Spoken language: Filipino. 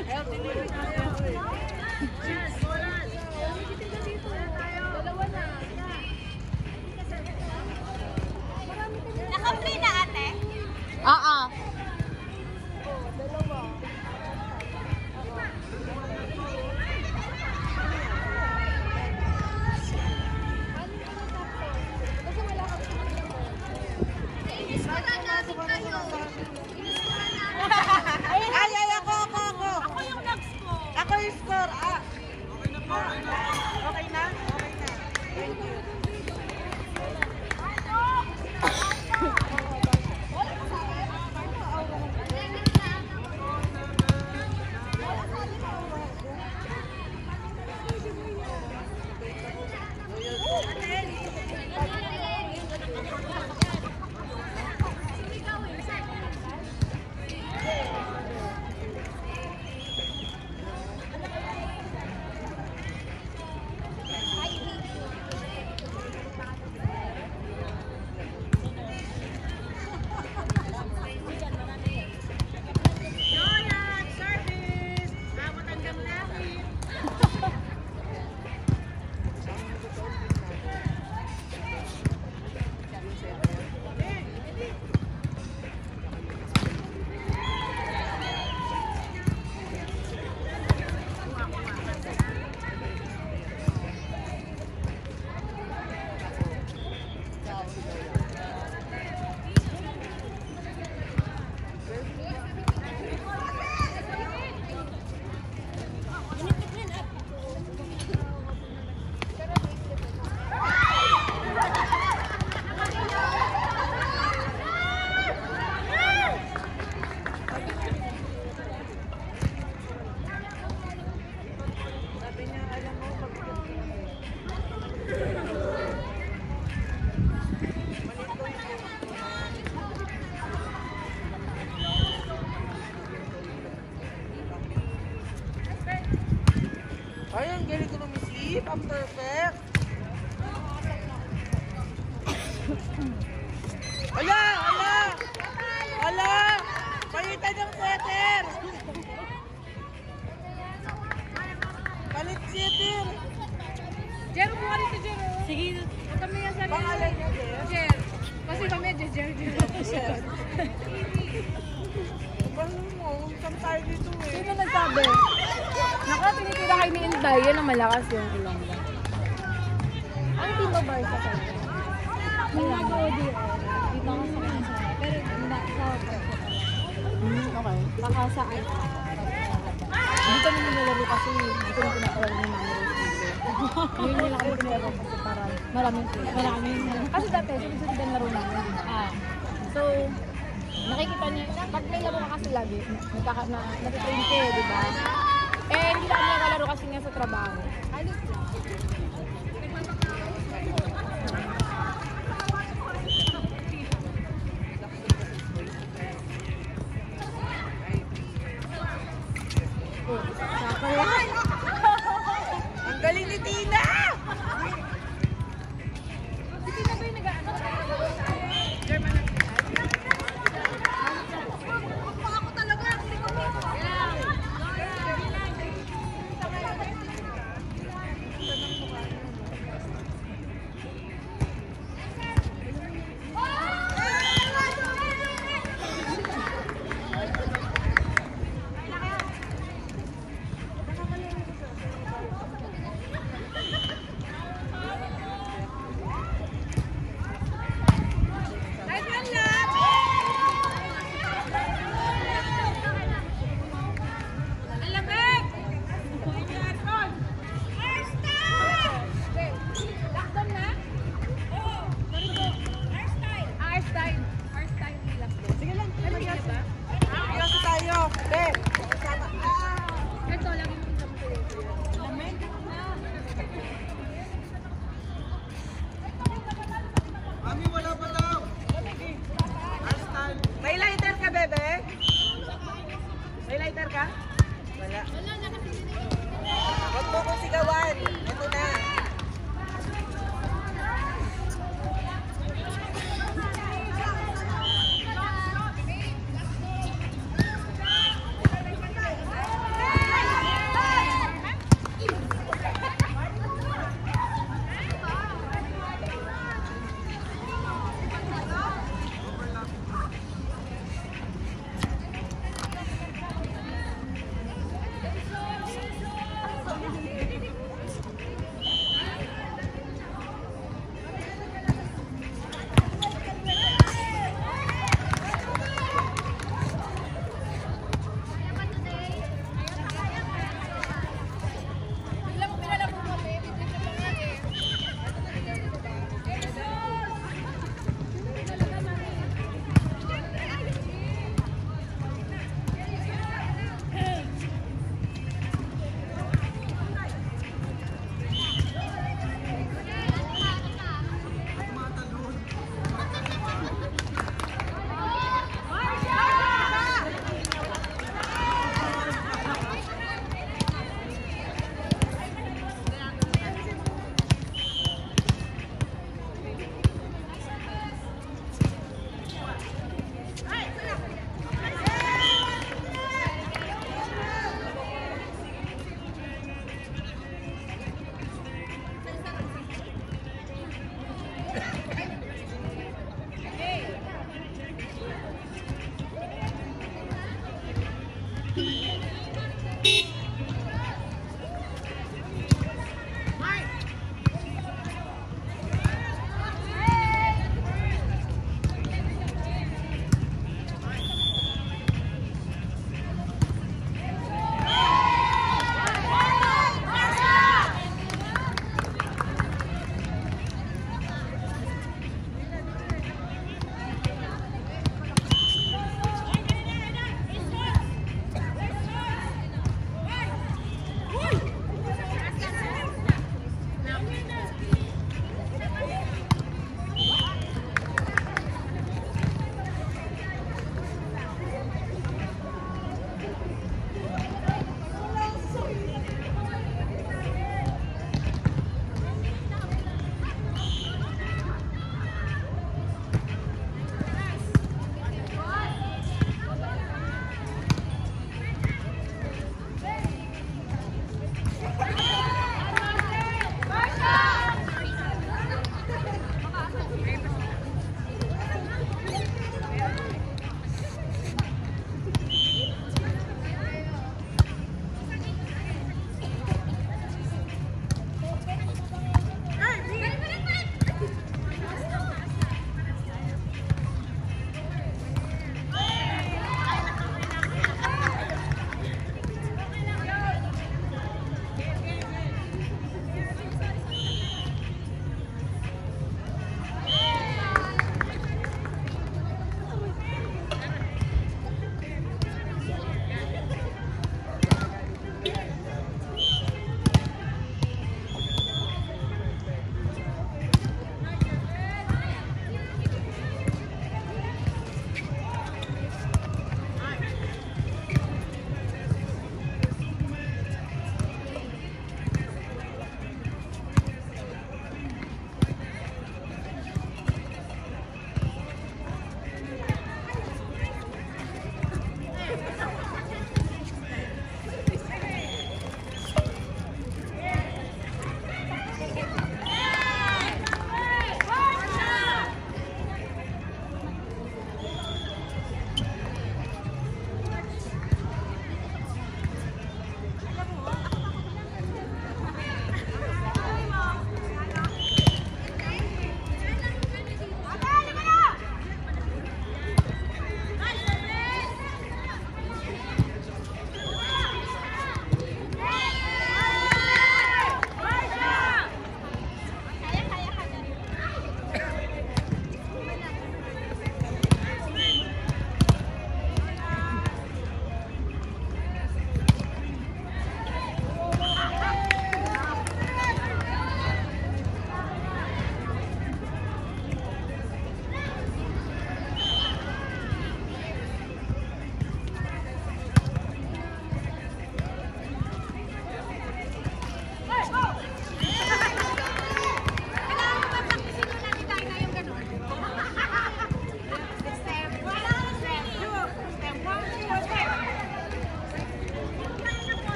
Healthy living tayo. Dalawa na. Naka-free na ate? Oo. Dalawa. Ako yung score. Okay na? Okay na. Thank you. Ay, ang galing ko lumisip. Ang perfect. Ala! Ala! Ala! Palitan ng sweater! Palit sweater! Jero, buka dito, Jero. Sige. Kami yan sa Pangalan niya, Jer. Kasi kami, Jer. Paano mo? Saan tayo dito eh? Sino nagsabi? Nakatinitira kayo ni Inday. Yan ang malakas yung ulang ba. Ang team ba Barca ka? May nag-OD. Dito ako sa kansa. Pero sa okay. Baka sa hindi kami nilaro kasi hindi kami pinapalaro ng mga Rose dito. Ngayon nila kami pinalaro kasi para maraming kasi dati, sunod-sunod ang laro namin. So, nakikita niya, pag may laro ka kasi lagi, natitrain kayo, di ba? Eh, hindi na kami nakalaro kasi nga sa trabaho. Ang galing ni Tina! Si Tina ba yung nag-ano? German na ako talaga, hindi ko May lighter ka? Wala. Huwag mo kong sigawan.